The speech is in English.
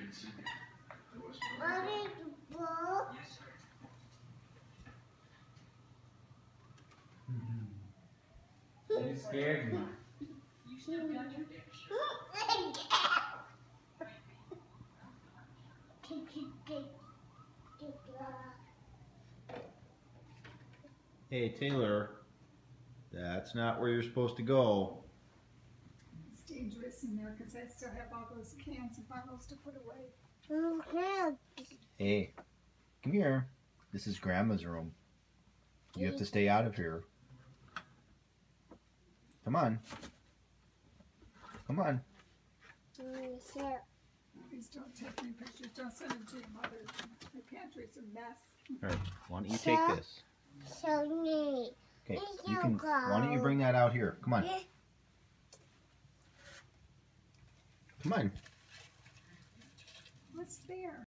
You scared me. Hey Taylor, that's not where you're supposed to go. It's dangerous in there because I still have all those cans and bottles to put away. Hey, come here. This is Grandma's room. You have to stay out of here. Come on. Come on. Please don't take any pictures. Don't send them to your mother. My pantry's a mess. All right, why don't you take this? Show me. Okay, you can. Why don't you bring that out here? Come on. Come on. What's there?